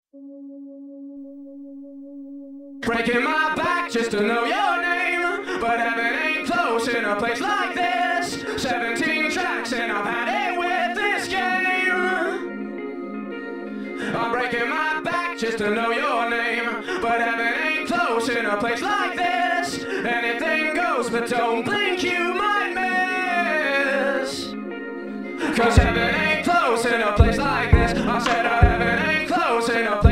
Breaking my back just to know your name, but heaven ain't close in a place like this. 17 tracks and I've had it with this game. I'm breaking my back just to know your name, but heaven ain't close in a place like this. Anything goes, but don't blink, you might miss. Cause heaven ain't close in a place like this. I said heaven ain't close in a place